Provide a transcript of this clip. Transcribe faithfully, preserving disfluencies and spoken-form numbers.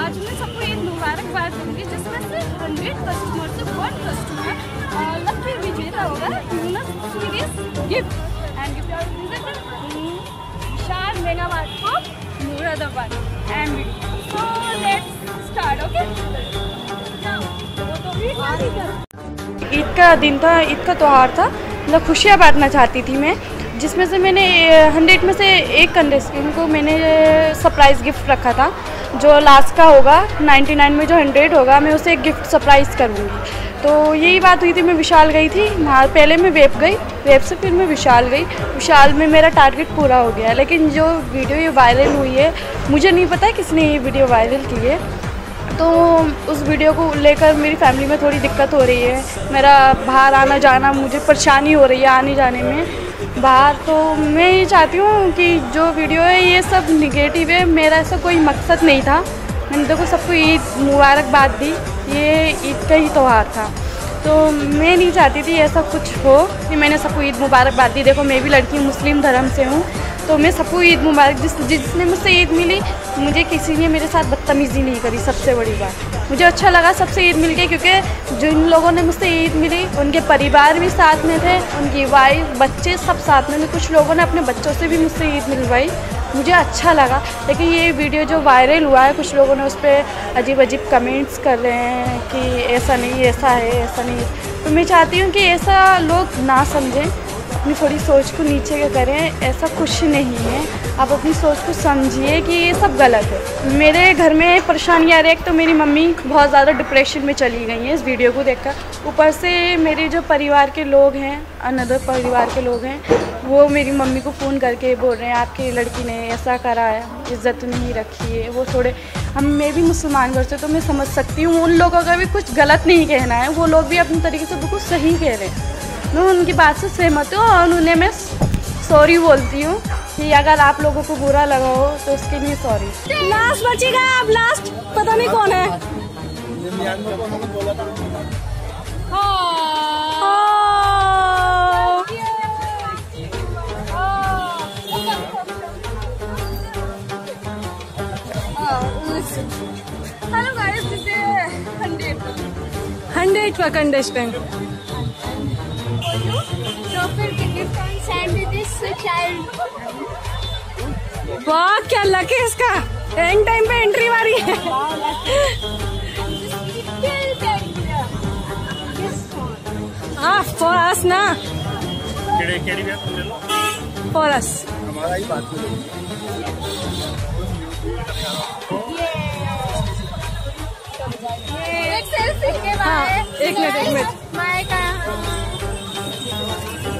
आज मैं सबको ईद मुबारकबाद दूंगी, जिसमें से हंड्रेड कस्टमर से वन कस्टमर लकी विजेता होगा series gift and gift Vishal mega mart को Moradabad and so let's start. Okay, Eid का दिन था, ईद का त्यौहार था, मतलब खुशियाँ बांटना चाहती थी मैं, जिसमें से मैंने हंड्रेड में से एक कंटेस्टेंट को मैंने सरप्राइज़ गिफ्ट रखा था। जो लास्ट का होगा नाइन्टी नाइन में जो हंड्रेड होगा, मैं उसे एक गिफ्ट सरप्राइज़ करूँगी। तो यही बात हुई थी, मैं विशाल गई थी वहाँ, पहले मैं वेब गई, वेब से फिर मैं विशाल गई। विशाल में मेरा टारगेट पूरा हो गया, लेकिन जो वीडियो ये वायरल हुई है, मुझे नहीं पता किसने ये वीडियो वायरल की है। तो उस वीडियो को लेकर मेरी फैमिली में थोड़ी दिक्कत हो रही है, मेरा बाहर आना जाना, मुझे परेशानी हो रही है आने जाने में बाहर। तो मैं ये चाहती हूँ कि जो वीडियो है ये सब निगेटिव है, मेरा ऐसा कोई मकसद नहीं था। मैंने देखो सबको ईद मुबारकबाद दी, ये ईद का ही त्यौहार था, तो मैं नहीं चाहती थी ऐसा कुछ हो कि मैंने सबको ईद मुबारकबाद दी। देखो मैं भी लड़की मुस्लिम धर्म से हूँ, तो मैं सबको ईद मुबारक, जिस जिसने मुझसे ईद मिली, मुझे किसी ने मेरे साथ बदतमीज़ी नहीं करी। सबसे बड़ी बात मुझे अच्छा लगा सबसे ईद मिल के, क्योंकि जिन लोगों ने मुझसे ईद मिली उनके परिवार भी साथ में थे, उनकी वाइफ बच्चे सब साथ में। कुछ लोगों ने अपने बच्चों से भी मुझसे ईद मिलवाई, मुझे अच्छा लगा। लेकिन ये वीडियो जो वायरल हुआ है, कुछ लोगों ने उस पर अजीब अजीब कमेंट्स कर रहे हैं कि ऐसा नहीं, ऐसा है, ऐसा नहीं। तो मैं चाहती हूँ कि ऐसा लोग ना समझें, अपनी थोड़ी सोच को नीचे करें, ऐसा कुछ नहीं है। आप अपनी सोच को समझिए कि ये सब गलत है। मेरे घर में परेशानी आ रही है, एक तो मेरी मम्मी बहुत ज़्यादा डिप्रेशन में चली गई हैं इस वीडियो को देखकर, ऊपर से मेरे जो परिवार के लोग हैं, अनदर परिवार के लोग हैं, वो मेरी मम्मी को फ़ोन करके बोल रहे हैं आपकी लड़की ने ऐसा करा है, इज़्ज़त नहीं रखी है। वो थोड़े, हम मैं भी मुसलमान घर से, तो मैं समझ सकती हूँ उन लोगों का भी कुछ गलत नहीं कहना है, वो लोग भी अपने तरीके से बिल्कुल सही कह रहे हैं। मैं उनकी बात से सहमत हूँ और उन्हें मैं सॉरी बोलती हूँ कि अगर आप लोगों को बुरा लगा हो तो उसके लिए सॉरी। लास्ट बचेगा, अब लास्ट पता नहीं कौन है। Hello guys, this is hundred hundred का कंटेस्टेंट। वाह क्या लक है इसका, एंड टाइम पे एंट्री मारी है। हाँ फॉर अस ना, फॉर अस। एक सेल्फी के बाद, हाँ एक मिनट एक मिनट माय का